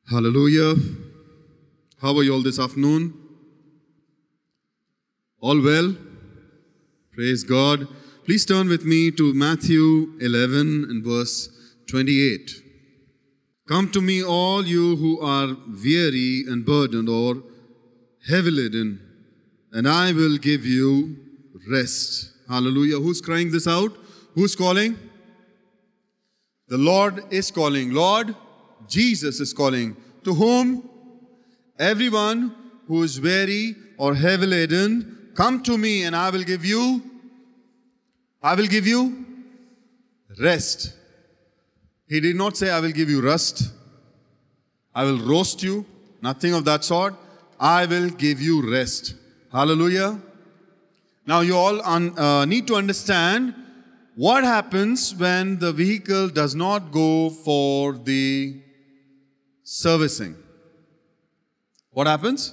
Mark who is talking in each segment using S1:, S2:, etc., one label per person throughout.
S1: Hallelujah. How are you all this afternoon? All well? Praise God. Please turn with me to Matthew 11 and verse 28. Come to me, all you who are weary and burdened or heavy laden, and I will give you rest. Hallelujah. Who's crying this out? Who's calling? The Lord is calling. Lord Jesus is calling. To whom? Everyone who is weary or heavy laden, come to me and I will give you rest. He did not say, I will give you rust. I will roast you. Nothing of that sort. I will give you rest. Hallelujah. Now you all need to understand what happens when the vehicle does not go for the servicing. What happens?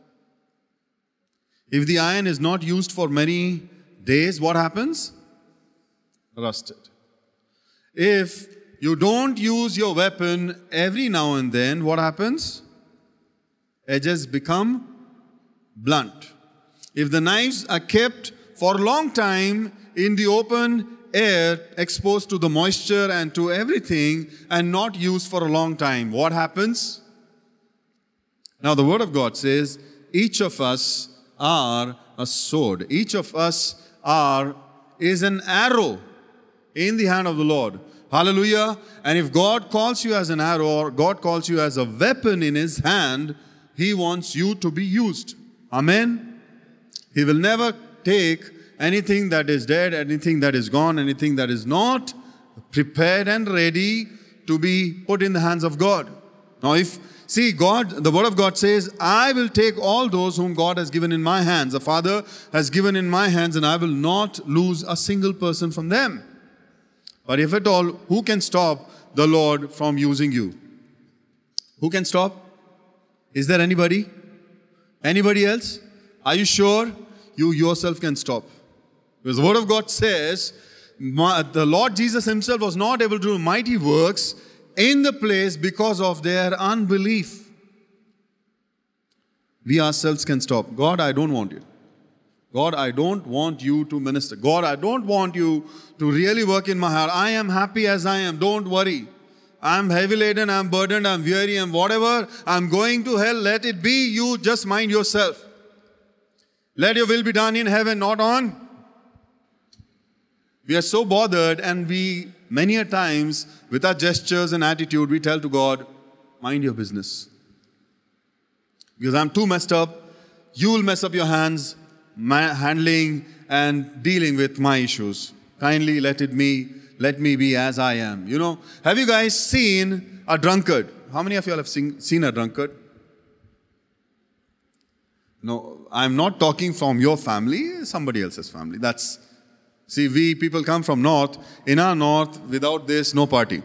S1: If the iron is not used for many days, what happens? Rusted. If you don't use your weapon every now and then, what happens? Edges become blunt. If the knives are kept for a long time in the open air, exposed to the moisture and to everything, and not used for a long time, what happens? Now the Word of God says, each of us are a sword. Each of us is an arrow in the hand of the Lord. Hallelujah. And if God calls you as an arrow, or God calls you as a weapon in His hand, He wants you to be used. Amen. He will never take anything that is dead, anything that is gone, anything that is not prepared and ready to be put in the hands of God. Now the Word of God says, I will take all those whom God has given in my hands. The Father has given in my hands, and I will not lose a single person from them. But if at all, who can stop the Lord from using you? Who can stop? Is there anybody? Anybody else? Are you sure? You yourself can stop. Because the Word of God says, the Lord Jesus Himself was not able to do mighty works in the place because of their unbelief. We ourselves can stop. God, I don't want you. God, I don't want you to minister. God, I don't want you to really work in my heart. I am happy as I am. Don't worry. I'm heavy laden, I'm burdened, I'm weary, and whatever. I'm going to hell. Let it be. You just mind yourself. Let your will be done in heaven, not on. We are so bothered, and we, many a times, with our gestures and attitude, we tell to God, mind your business. Because I'm too messed up. You will mess up your hands, handling and dealing with my issues. Kindly let me be as I am. You know, have you guys seen a drunkard? How many of you all have seen a drunkard? No, I'm not talking from your family, somebody else's family. See, we people come from north. In our north, without this, no party.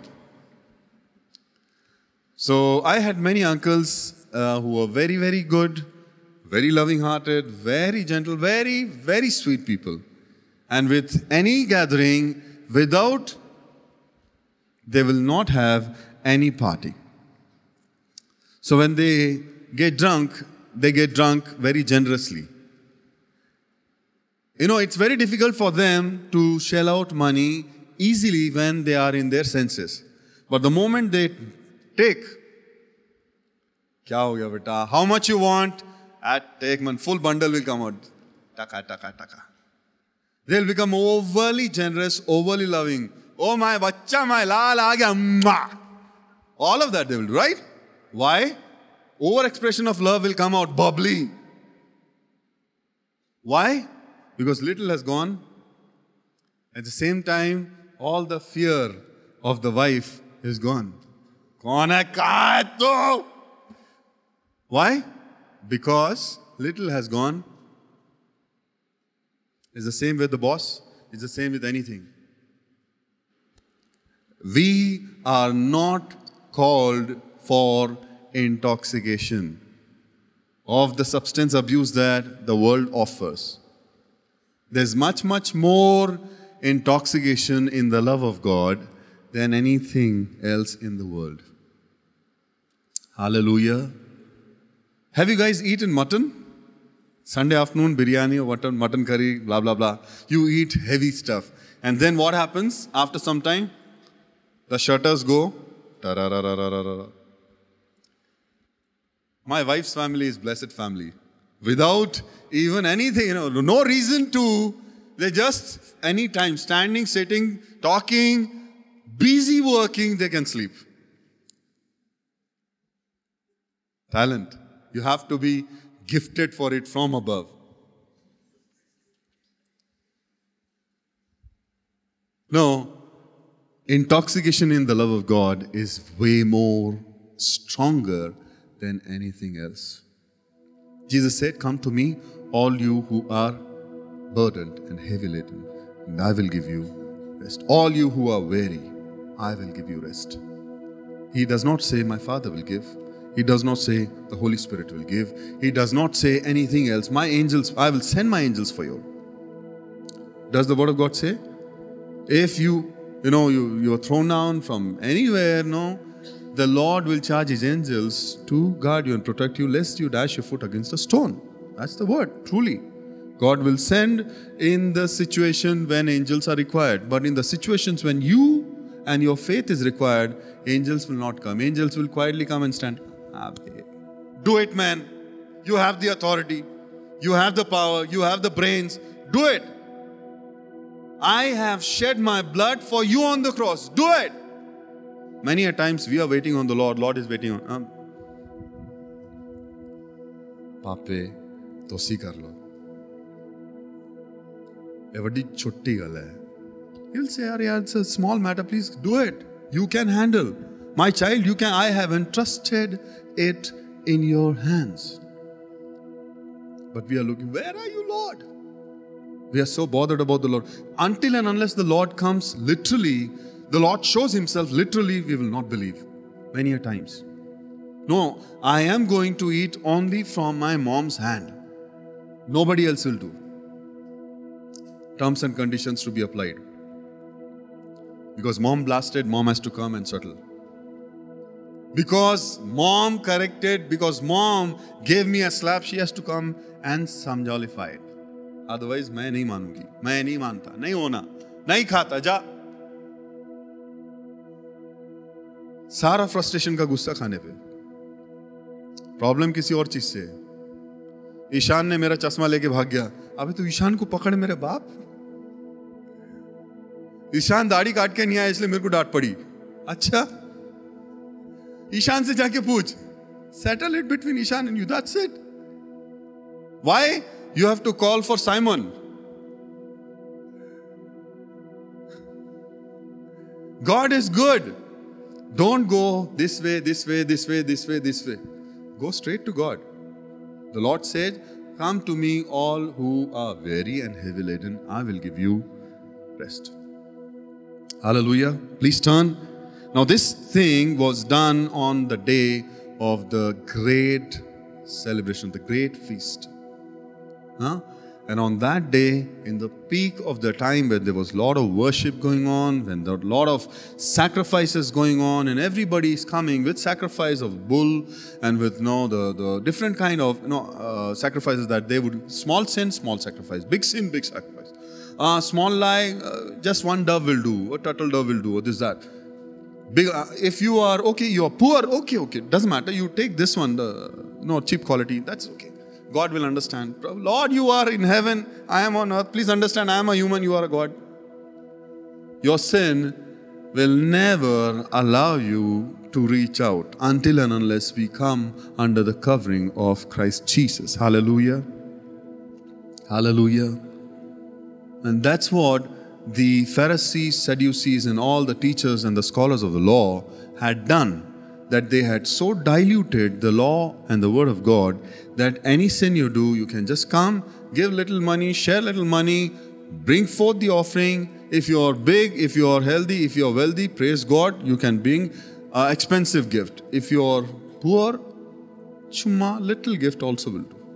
S1: So I had many uncles who were very, very good, very loving-hearted, very gentle, very, very sweet people. And with any gathering, they will not have any party. So when they get drunk very generously. You know, it's very difficult for them to shell out money easily when they are in their senses. But the moment they take, kya ho gaya beta? How much you want? Take man, full bundle will come out. Taka, taka, taka. They'll become overly generous, overly loving. Oh my bacha, my lal aa gaya, ma. All of that they will do, right? Why? Over-expression of love will come out bubbly. Why? Because little has gone. At the same time, all the fear of the wife is gone. Kaun hai, kahan hai tu? Why? Because little has gone. It's the same with the boss. It's the same with anything. We are not called for intoxication of the substance abuse that the world offers. There's much, much more intoxication in the love of God than anything else in the world. Hallelujah. Have you guys eaten mutton? Sunday afternoon, biryani or mutton curry, blah, blah, blah. You eat heavy stuff. And then what happens after some time? The shutters go. Ta-ra-ra-ra-ra-ra-ra. My wife's family is blessed family. Without even anything, no reason to. They just, anytime, standing, sitting, talking, busy working, they can sleep. Talent. You have to be gifted for it from above. No, intoxication in the love of God is way more stronger than anything else. Jesus said, "Come to me, all you who are burdened and heavy laden, and I will give you rest. All you who are weary, I will give you rest." He does not say, "My Father will give." He does not say, "The Holy Spirit will give." He does not say anything else. "My angels, I will send my angels for you." Does the Word of God say? If you are thrown down from anywhere, the Lord will charge His angels to guard you and protect you, lest you dash your foot against a stone. That's the word, truly. God will send in the situation when angels are required. But in the situations when you and your faith is required, angels will not come. Angels will quietly come and stand. Do it, man. You have the authority. You have the power. You have the brains. Do it. I have shed my blood for you on the cross. Do it. Many a times we are waiting on the Lord. Lord is waiting on. Pape, tosi kar lo. Evadi chotti gal hai. He'll say, it's a small matter. Please do it. You can handle. My child, you can. I have entrusted it in your hands. But we are looking, where are you, Lord? We are so bothered about the Lord. Until and unless the Lord comes literally, the Lord shows Himself literally, we will not believe. Many a times. No, I am going to eat only from my mom's hand. Nobody else will do. Terms and conditions to be applied. Because mom blasted, mom has to come and settle. Because mom corrected, because mom gave me a slap, she has to come and samjolify it. Otherwise, मैं नहीं मानूंगी, मैं नहीं मानता, नहीं होना, नहीं खाता, जा. सारा फ्रस्ट्रेशन का गुस्सा खाने पे. प्रॉब्लम किसी और चीज से. ईशान ने मेरा चश्मा लेके भाग गया. अबे तू ईशान को पकड़ मेरे बाप. ईशान दाढ़ी काट के नहीं आया इसलिए मेरे को डांट पड़ी. अच्छा, ईशान से जाके पूछ. Settle it between Ishan and you. That's it. Why? You have to call for Simon. God is good. Don't go this way, this way, this way, this way, this way. Go straight to God. The Lord said, "Come to me, all who are weary and heavy laden, I will give you rest." Hallelujah. Please turn. Now this thing was done on the day of the great celebration, the great feast. And on that day, in the peak of the time when there was a lot of worship going on, when there were a lot of sacrifices going on, and everybody is coming with sacrifice of bull and with the different kind of sacrifices that they would, small sin, small sacrifice, big sin, big sacrifice. Small lie, just one dove will do, a turtle dove will do, or this, that. Big, if you are, you are poor, okay, doesn't matter, you take this one, cheap quality, that's okay. God will understand. Lord, you are in heaven, I am on earth. Please understand, I am a human, you are a God. Your sin will never allow you to reach out until and unless we come under the covering of Christ Jesus. Hallelujah. Hallelujah. And that's what the Pharisees, Sadducees, and all the teachers and the scholars of the law had done. That they had so diluted the law and the word of God that any sin you do, you can just come, give little money, share little money, bring forth the offering. If you are big, if you are healthy, if you are wealthy, praise God, you can bring an expensive gift. If you are poor, chumma, little gift also will do.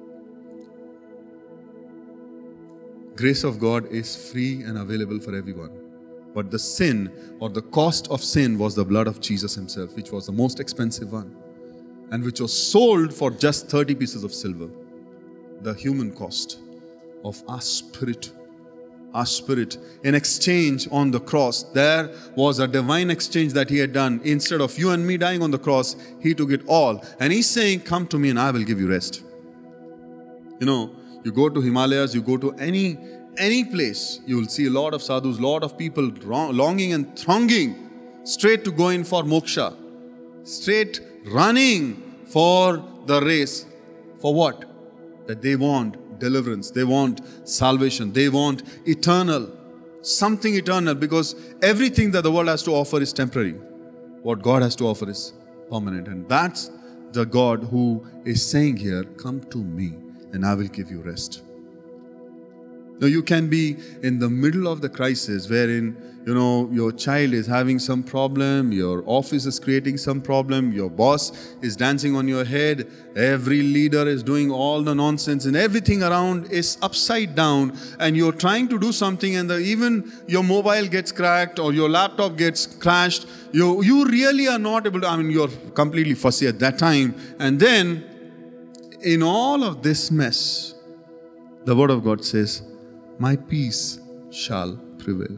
S1: Grace of God is free and available for everyone. But the sin or the cost of sin was the blood of Jesus Himself, which was the most expensive one. and which was sold for just 30 pieces of silver. The human cost of our spirit. Our spirit. In exchange on the cross, there was a divine exchange that He had done. Instead of you and me dying on the cross, He took it all. And He's saying, come to me and I will give you rest. You know, you go to Himalayas, you go to any place, you will see a lot of sadhus, lot of people longing and thronging straight to go in for moksha. Straight running for the race. For what? That they want deliverance, they want salvation, they want eternal, something eternal, because everything that the world has to offer is temporary. What God has to offer is permanent. And that's the God who is saying here, come to me and I will give you rest. Now you can be in the middle of the crisis wherein, you know, your child is having some problem, your office is creating some problem, your boss is dancing on your head, every leader is doing all the nonsense and everything around is upside down, and you're trying to do something and even your mobile gets cracked or your laptop gets crashed. You really are not able to, you're completely fussy at that time. And then in all of this mess, the Word of God says, my peace shall prevail.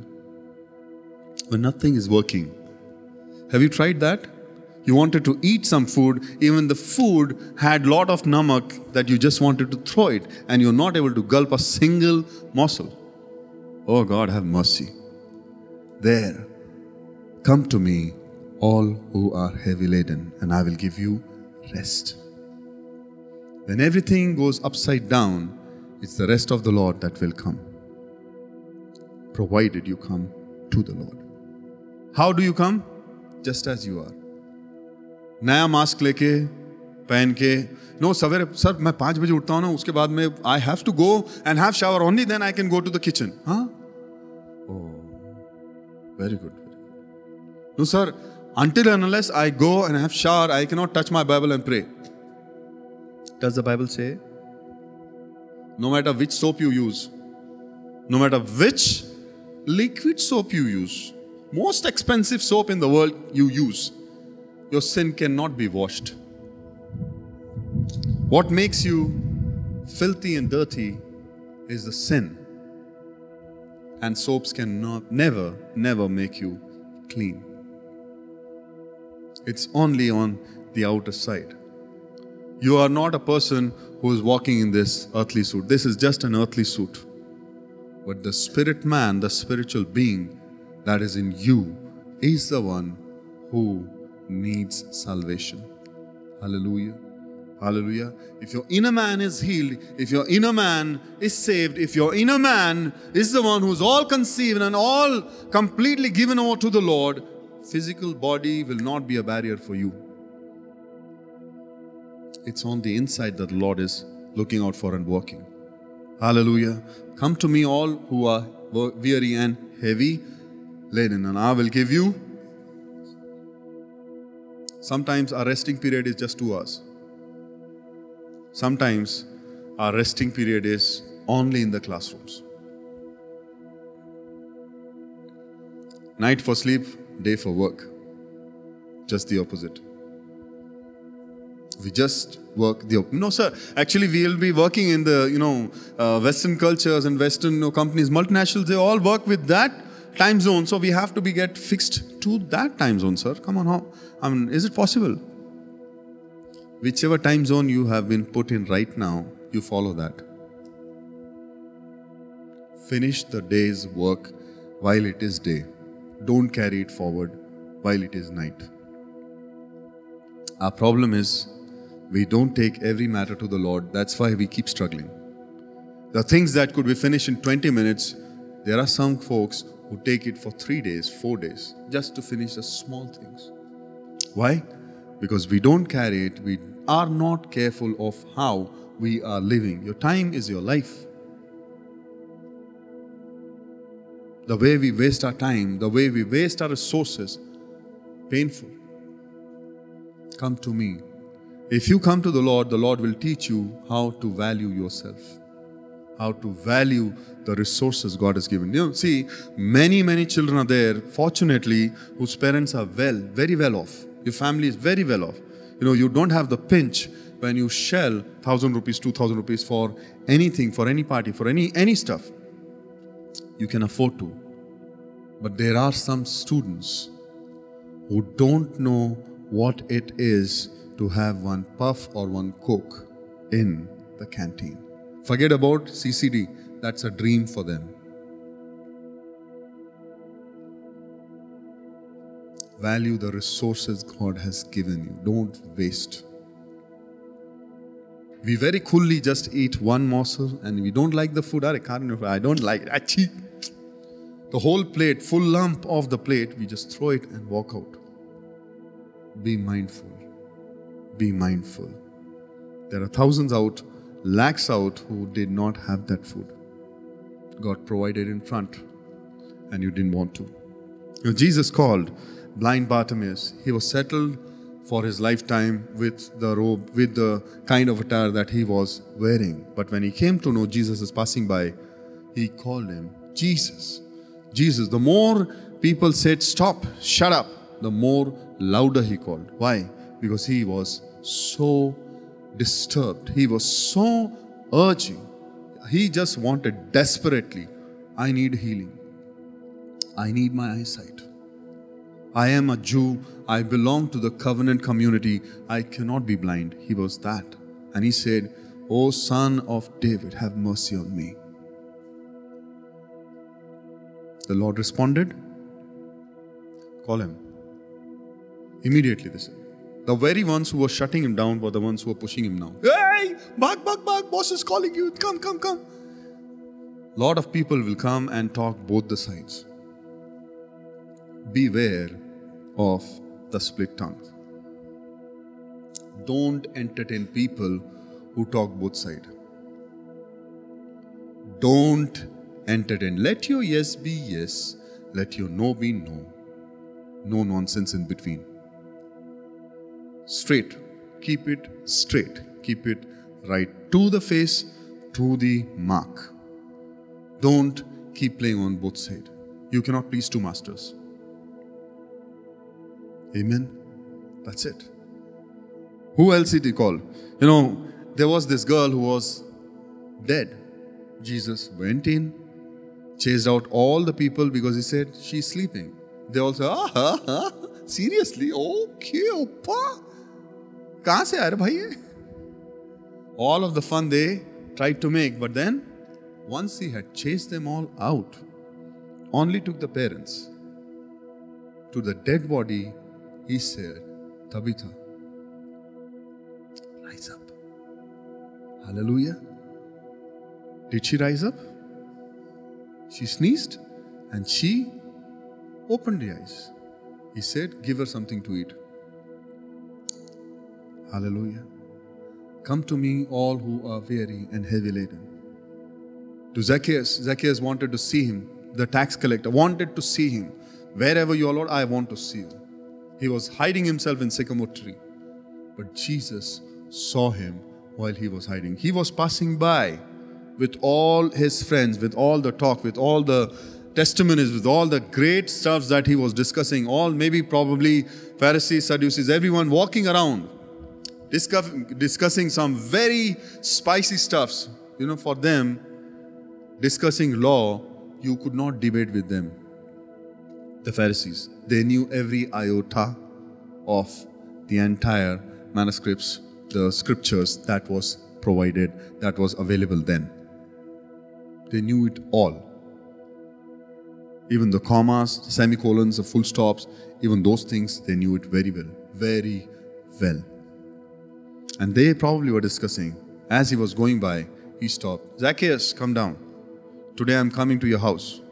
S1: When nothing is working. Have you tried that? You wanted to eat some food, even the food had lot of namak that you just wanted to throw it, and you're not able to gulp a single morsel. Oh God, have mercy. There, come to me, all who are heavy laden, and I will give you rest. When everything goes upside down, it's the rest of the Lord that will come. Provided you come to the Lord. How do you come? Just as you are. नया mask लेके पहन के no सवेरे sir मैं 5 बजे उठता हूँ ना, उसके बाद में I have to go and have shower, only then I can go to the kitchen. हाँ? Oh, very good. No sir, until and unless I go and have shower, I cannot touch my Bible and pray. Does the Bible say? No matter which soap you use, no matter which liquid soap you use, most expensive soap in the world you use, your sin cannot be washed. What makes you filthy and dirty is the sin. And soaps cannot, never make you clean. It's only on the outer side. You are not a person who is walking in this earthly suit. This is just an earthly suit. But the spirit man, the spiritual being that is in you, is the one who needs salvation. Hallelujah. Hallelujah. If your inner man is healed, if your inner man is saved, if your inner man is the one who's all conceived and all completely given over to the Lord, physical body will not be a barrier for you. It's on the inside that the Lord is looking out for and working. Hallelujah. Come to me all who are weary and heavy laden, and I will give you. Sometimes our resting period is just 2 hours. Sometimes our resting period is only in the classrooms. Night for sleep, day for work. Just the opposite. We just work the opposite. No, sir. Actually, we will be working in the, Western cultures and Western companies, multinationals, they all work with that time zone. So we have to get fixed to that time zone, sir. Come on, how? Is it possible? Whichever time zone you have been put in right now, you follow that. Finish the day's work while it is day. Don't carry it forward while it is night. Our problem is, we don't take every matter to the Lord. That's why we keep struggling. The things that could be finished in 20 minutes, there are some folks who take it for 3 days, 4 days, just to finish the small things. Why? Because we don't carry it. We are not careful of how we are living. Your time is your life. The way we waste our time, the way we waste our resources, painful. Come to me. If you come to the Lord will teach you how to value yourself, how to value the resources God has given. See, many children are there, fortunately, whose parents are very well off. Your family is very well off. You don't have the pinch when you shell 1,000 rupees, 2,000 rupees for anything, for any party, for any stuff. You can afford to. But there are some students who don't know what it is to have one puff or one Coke in the canteen. Forget about CCD. That's a dream for them. Value the resources God has given you. Don't waste. We very coolly just eat one morsel and we don't like the food. I don't like it. Achoo. The whole plate, full lump of the plate, we just throw it and walk out. Be mindful. Be mindful. There are thousands out, lakhs out who did not have that food. God provided in front and you didn't want to. Jesus called blind Bartimaeus. He was settled for his lifetime with the robe, with the kind of attire that he was wearing. But when he came to know Jesus is passing by, he called him Jesus. Jesus. The more people said, stop, shut up, the more louder he called. Why? Because he was so disturbed. He was so urging. He just wanted desperately, I need healing. I need my eyesight. I am a Jew. I belong to the covenant community. I cannot be blind. He was that. And he said, O Son of David, have mercy on me. The Lord responded, call him. Immediately they said. The very ones who were shutting him down were the ones who were pushing him now. Hey, back, boss is calling you. Come. Lot of people will come and talk both the sides. Beware of the split tongues. Don't entertain people who talk both sides. Don't entertain. Let your yes be yes. Let your no be no. No nonsense in between. Straight. Keep it straight. Keep it right to the face, to the mark. Don't keep playing on both sides. You cannot please two masters. Amen. That's it. Who else did he call? There was this girl who was dead. Jesus went in, chased out all the people because he said, she's sleeping. They all said, seriously? Okay, oppa. Kahan se aaya bhai ye? All of the fun they tried to make, but then once he had chased them all out, only took the parents to the dead body. He said, Tabitha, rise up. Hallelujah. Did she rise up? She sneezed and she opened the eyes. He said, give her something to eat. Hallelujah. Come to me, all who are weary and heavy laden. To Zacchaeus wanted to see him. The tax collector wanted to see him. Wherever you are, Lord, I want to see you. He was hiding himself in sycamore tree. But Jesus saw him while he was hiding. He was passing by with all his friends, with all the talk, with all the testimonies, with all the great stuff that he was discussing. All probably Pharisees, Sadducees, everyone walking around, discussing some very spicy stuffs. For them, discussing law, you could not debate with them. The Pharisees, they knew every iota of the entire manuscripts, the scriptures that was provided, that was available then. They knew it all. Even the commas, the semicolons, the full stops, even those things, they knew it very well. Very well. And they probably were discussing. As he was going by, he stopped. Zacchaeus, come down. Today I'm coming to your house.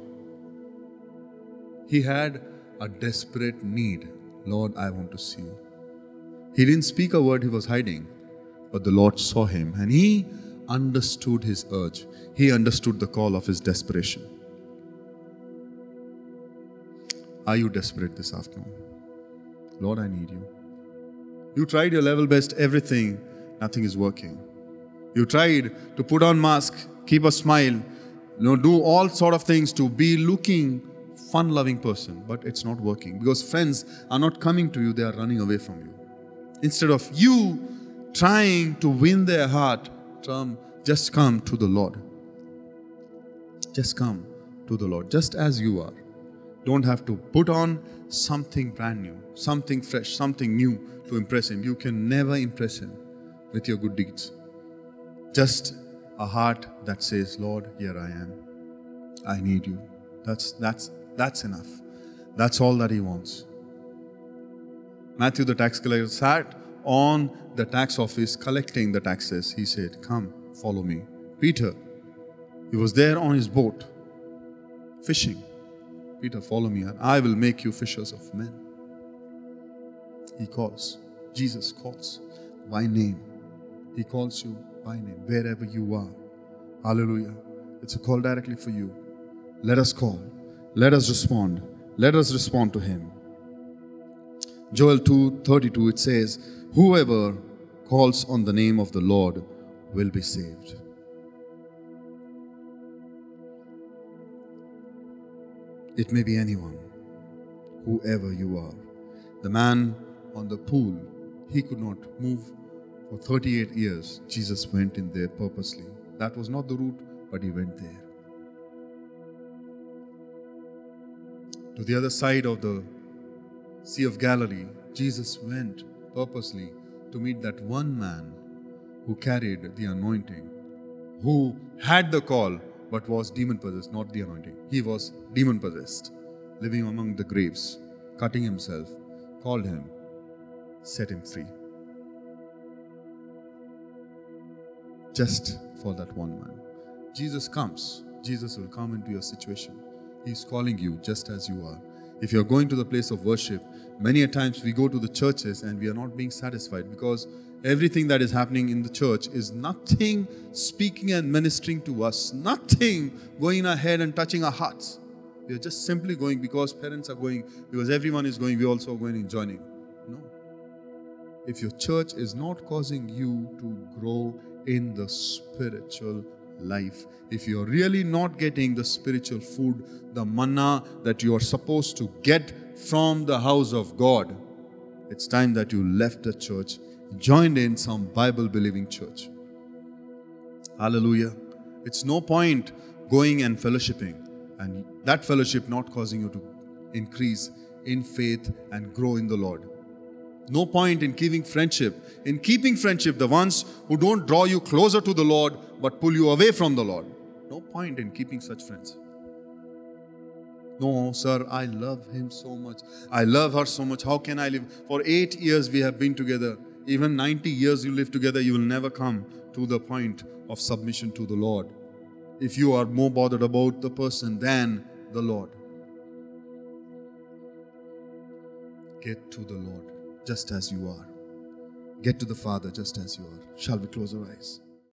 S1: He had a desperate need. Lord, I want to see you. He didn't speak a word, he was hiding. But the Lord saw him and he understood his urge. He understood the call of his desperation. Are you desperate this afternoon? Lord, I need you. You tried your level best, everything, nothing is working. You tried to put on mask, keep a smile, do all sort of things to be looking fun-loving person, but it's not working because friends are not coming to you, they are running away from you. Instead of you trying to win their heart, just come to the Lord. Just come to the Lord, just as you are. Don't have to put on something brand new, something fresh, something new to impress Him. You can never impress Him with your good deeds. Just a heart that says, Lord, here I am. I need you. That's enough. That's all that He wants. Matthew, the tax collector, sat on the tax office collecting the taxes. He said, come, follow me. Peter, he was there on his boat, fishing. Peter, follow me and I will make you fishers of men. He calls. Jesus calls by name. He calls you by name, wherever you are. Hallelujah. It's a call directly for you. Let us call. Let us respond. Let us respond to Him. Joel 2:32, it says, whoever calls on the name of the Lord will be saved. It may be anyone, whoever you are. The man on the pool, he could not move for 38 years. Jesus went in there purposely. That was not the route, but He went there. To the other side of the Sea of Galilee, Jesus went purposely to meet that one man who carried the anointing, who had the call but was demon-possessed, not the anointing. He was demon-possessed, living among the graves, cutting himself, called him, set him free. Just for that one man. Jesus comes. Jesus will come into your situation. He's calling you just as you are. If you're going to the place of worship, many a times we go to the churches and we are not being satisfied because everything that is happening in the church is nothing speaking and ministering to us, nothing going ahead and touching our hearts. We are just simply going because parents are going, because everyone is going, we also are going and joining. No. If your church is not causing you to grow in the spiritual life, if you're really not getting the spiritual food, the manna that you are supposed to get from the house of God, it's time that you left the church, joined in some Bible-believing church. Hallelujah. It's no point going and fellowshipping and that fellowship not causing you to increase in faith and grow in the Lord. No point in keeping friendship. In keeping friendship, the ones who don't draw you closer to the Lord but pull you away from the Lord. No point in keeping such friends. No, sir, I love him so much. I love her so much. How can I live? For 8 years we have been together. Even 90 years you live together, you will never come to the point of submission to the Lord. If you are more bothered about the person than the Lord. Get to the Lord just as you are. Get to the Father just as you are. Shall we close our eyes?